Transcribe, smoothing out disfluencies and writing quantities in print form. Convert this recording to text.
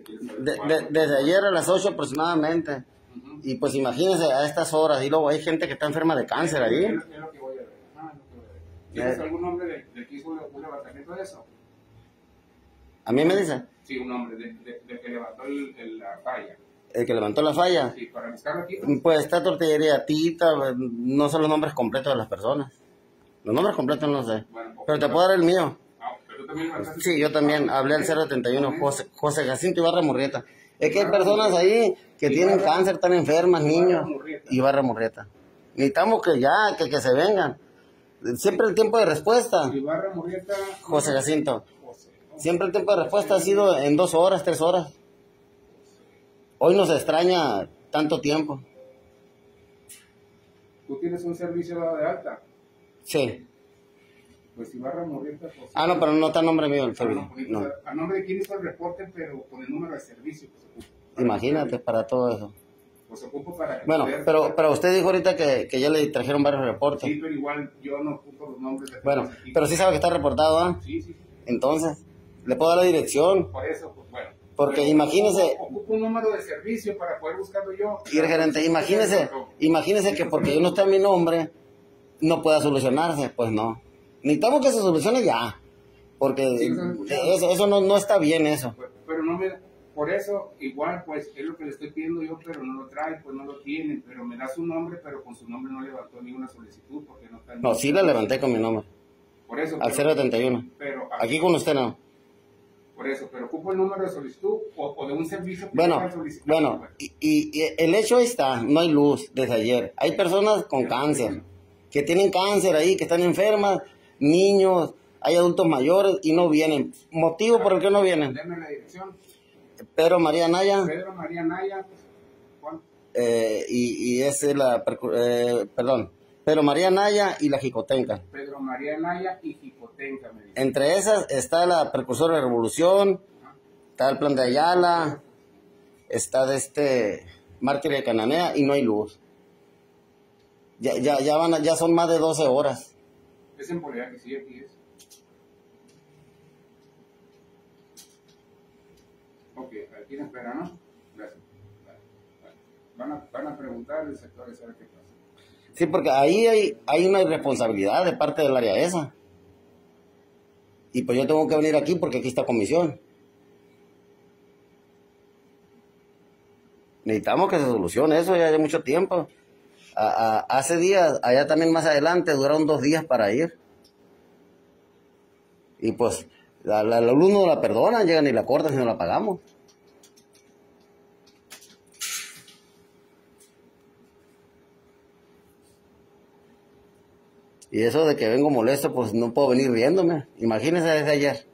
Desde ayer a las 8 aproximadamente. Y pues imagínense a estas horas. Y luego hay gente que está enferma de cáncer ahí. Es lo que voy a ver. ¿Tienes algún nombre de que hizo un levantamiento de eso? ¿A mí me dice? Sí, un nombre de que levantó la falla. El que levantó la falla. Sí, para buscarlo aquí. Pues está Tortillería Tita, no son los nombres completos de las personas. Los nombres completos no sé. Bueno, pero te puedo dar el mío. Pero tú también levantaste. Sí, yo también hablé al 071, José Jacinto Ibarra Murrieta. Es que hay personas ahí que tienen cáncer, están enfermas, niños. Ibarra Murrieta. Necesitamos que ya, que se vengan. Siempre el tiempo de respuesta. Ibarra Murrieta. José Jacinto. Siempre el tiempo de respuesta ha sido en 2 horas, 3 horas. Hoy nos extraña tanto tiempo. ¿Tú tienes un servicio dado de alta? Sí. Pues Ibarra Murrieta. Ah, no, pero no está a nombre mío el servicio. No. A nombre de quién hizo el reporte, pero con el número de servicio. Pues, imagínate, para todo eso. Pues ocupo para... Bueno, pero usted dijo ahorita que ya le trajeron varios reportes. Sí, pero igual yo no ocupo los nombres de... Bueno, pero sí sabe que está reportado, ¿ah? Sí. Entonces, le puedo dar la dirección. Por eso, pues bueno. Porque imagínese... Ocupo un número de servicio para poder buscarlo yo. Y el gerente, imagínese que porque yo no está en mi nombre, no pueda solucionarse. Pues no. Necesitamos que se solucione ya. Porque eso no está bien, eso. Pero no me... Por eso, igual, pues, es lo que le estoy pidiendo yo, pero no lo trae, pues no lo tienen. Pero me da su nombre, pero con su nombre no levantó ninguna solicitud, porque no está... No, sí la levanté con mi nombre. Por eso... Al 071. Pero... Aquí con usted no. Por eso, pero ocupo el número de solicitud o de un servicio que bueno, y el hecho está, no hay luz desde ayer. Hay personas con cáncer, que tienen cáncer ahí, que están enfermas, niños, hay adultos mayores y no vienen. ¿Motivo por el que no vienen? Deme la dirección. Pedro María Naya. Pedro María Naya, Juan. Y es la, perdón, Pedro María Naya y la Jicotenca. Pedro María Naya y Jicotenca, me dice. Entre esas está la Precursora de Revolución, está el Plan de Ayala, está de Mártir de Cananea y no hay luz. Ya son más de 12 horas. Es en Polea que sí, aquí es. Ok, aquí en espera, ¿no? Gracias. Vale. Van a preguntar el sector y saber qué pasa. Sí, porque ahí hay una irresponsabilidad de parte del área esa. Y pues yo tengo que venir aquí porque aquí está comisión. Necesitamos que se solucione eso ya de mucho tiempo. Hace días, allá también más adelante, duraron 2 días para ir. Y pues, la luz no la perdonan, llegan y la cortan si no la pagamos. Y eso de que vengo molesto, pues no puedo venir riéndome. Imagínense desde ayer.